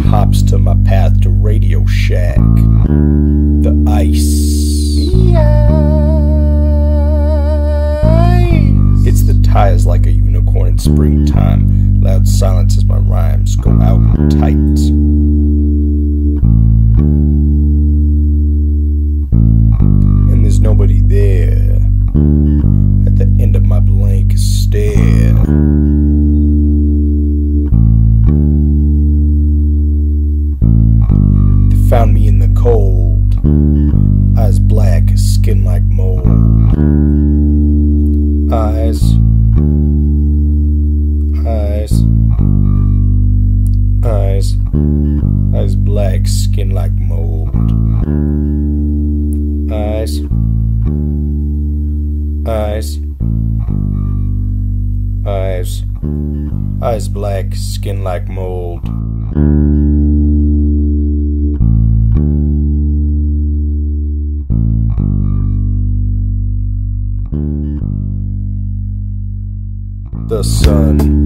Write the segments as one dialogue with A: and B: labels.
A: hops to my path to Radio Shack. The ice. Hits the tires like a unicorn in springtime. Loud silence as my rhymes go out tight. And there's nobody there at the end of my blank stare. They found me in the cold, eyes black, skin like mold. Eyes, eyes black, skin like mold. Eyes, eyes black, skin like mold. The sun,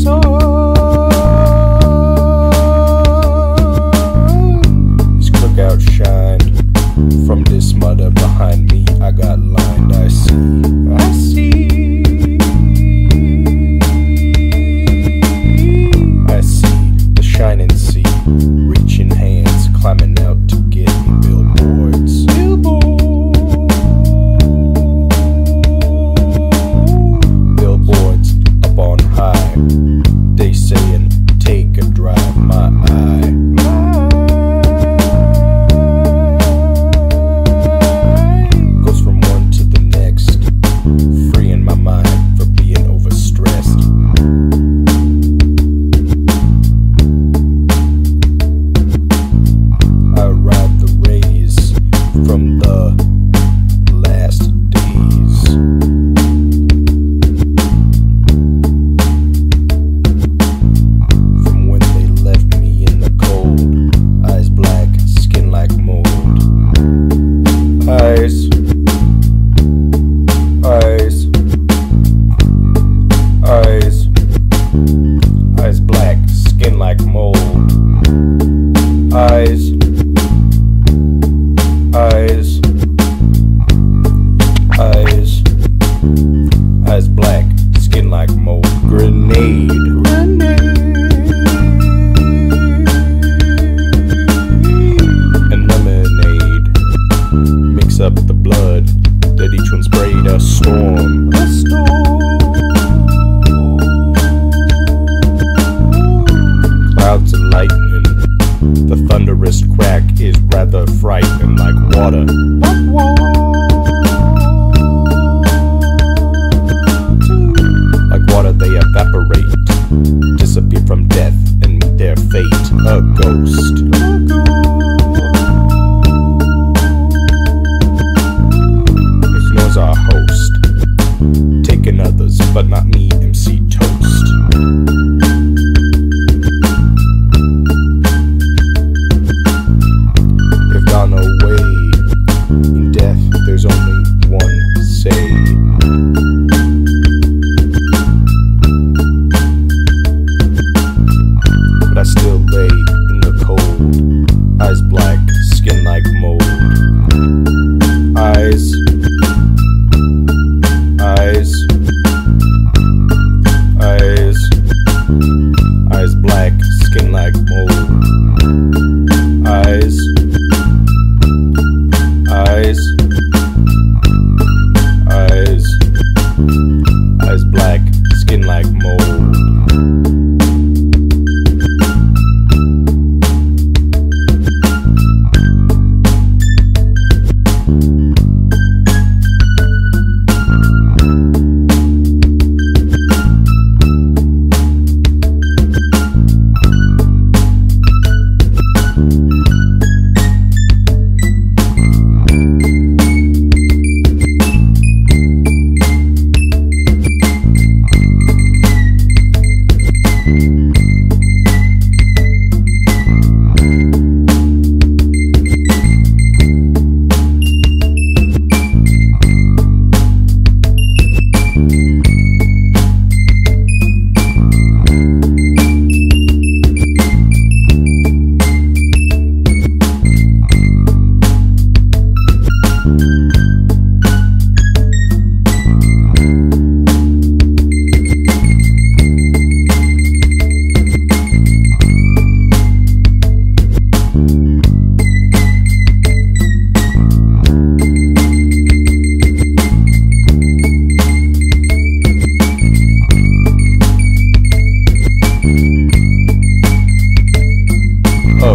A: his quick outshined from this mudder behind me. I got lined, I see the shining sea, reaching hands, climbing out to get me billboards. Billboards up on high, they saying take a drive, my eye. Goes from one to the next, freeing my mind for being overstressed. I ride the rays from the last days. From when they left me in the cold, eyes black, skin like mold. Eyes, eyes black, skin like mold. Eyes, eyes black, skin like mold. Grenade. And lemonade, mix up the blood, that each one sprayed a storm. Clouds and lightning, the thunderous crack is rather frightening, like water. Like water they evaporate, disappear from death and meet their fate, a ghost. His nose our host, taking others, but not me, MC Toast. They've gone away, in death there's only one say. But I still lay in the cold, eyes black, skin like mold. Eyes, eyes black, skin like mold. Eyes, eyes black, skin like mold.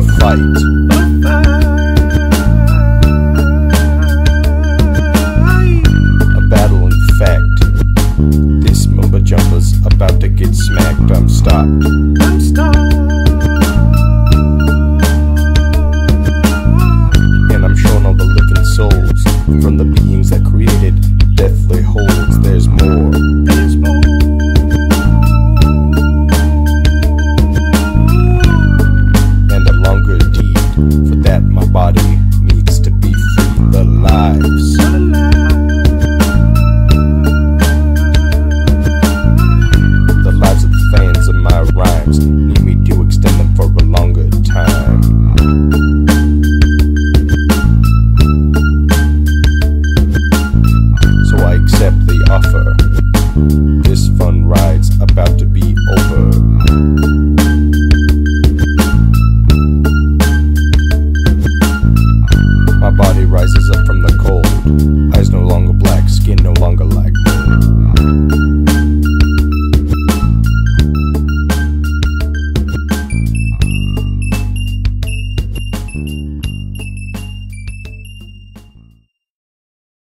A: fight. A battle in fact. This mumbo jumper's about to get smacked. I'm stopped.